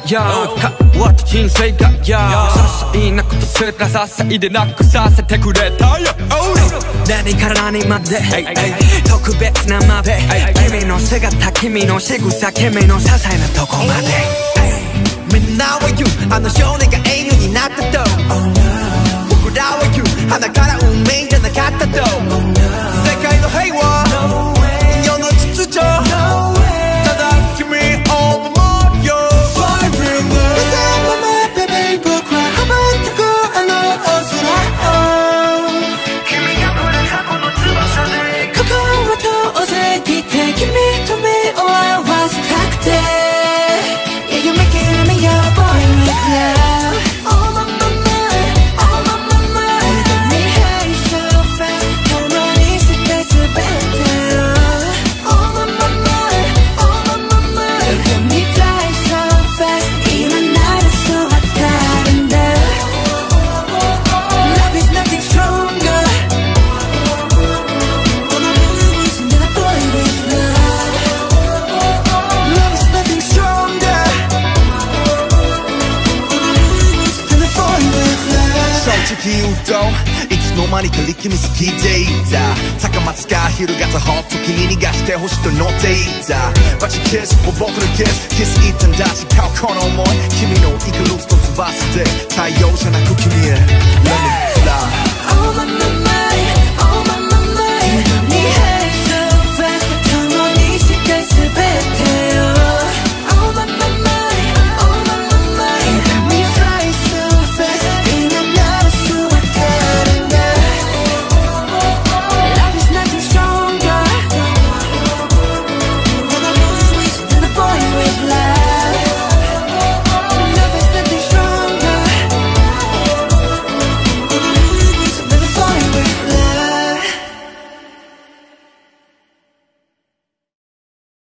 や変わった人生がや些細なことすらささいでなくさせてくれたよ何から何まで特別なまで君の姿君の仕草君の些細なとこまでみんなは言うあの少年が英雄になったと僕らは言う鼻から運命じゃなかったと世界の平和世の秩序ただ君を守るよ Fly with me 朝ままで僕は羽ばたくあの大空を君がくれたこの翼で心と押せきて君と目を合わせたくて Yeah, you're making me your boy with love. Oh my mama, oh my mama. You get me high so fast. Come on, it's the best of better. Oh my mama, oh my mama. You get me fly so fast. 이만 나를 쏘아가는데. Love is nothing stronger. 오늘 무슨 내가 boy with love. Love is nothing stronger. 솔직히 웃도いつの間にか力みすぎていた高松が広がったホット君に逃がしてほしいと乗っていた But you kiss 僕のキスキス一旦出し買うこの想い君のイカルスと翼で太陽じゃなく君へ